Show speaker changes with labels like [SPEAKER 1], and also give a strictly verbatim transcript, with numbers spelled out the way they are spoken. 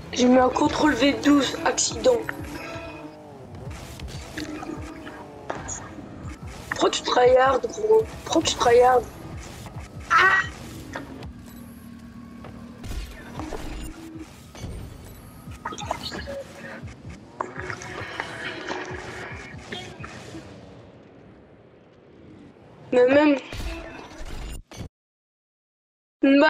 [SPEAKER 1] J'ai mis un contrôle V douze, accident. Pourquoi tu tryhard, gros? Pourquoi tu tryhard? Ah! Mais même...